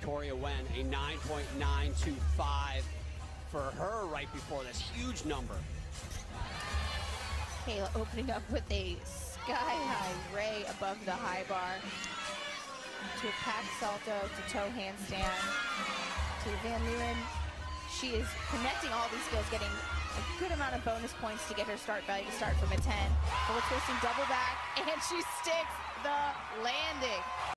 Victoria Wen, a 9.925 for her right before this huge number. Kayla opening up with a sky-high ray above the high bar to a pack salto to toe handstand to Van Leeuwen. She is connecting all these skills, getting a good amount of bonus points to get her start value to start from a 10. Forward twisting double back, and she sticks the landing.